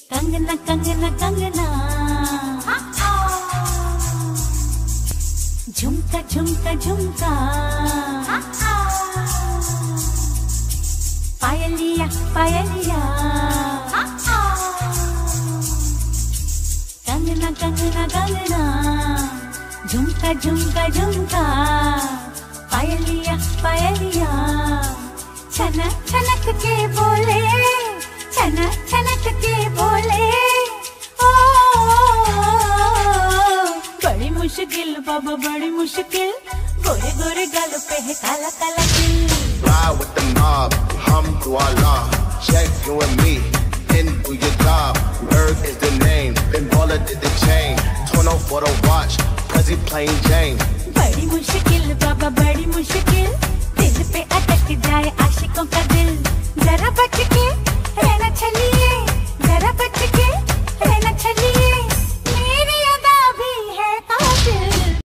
कंगना कंगना कंगना, झुमका झुमका झुमका, पायलिया पायलिया, कंगना कंगना कंगना, झुमका झुमका झुमका, पायलिया पायलिया, छनक छनक के बोले, छनक छनक के बोले, ओ बड़ी मुश्किल बाबा बड़ी मुश्किल, गोरे गोरे गाल पे है काला काला तिल। Ride with the mob, hum to Allah, check you and me, in do your job. Berg is the name, Ben Baller did the chain, Tono for the watch, cause he plain Jane. बड़ी मुश्किल बाबा बड़ी मुश्किल, दिल पे अटक जाए आशिकों का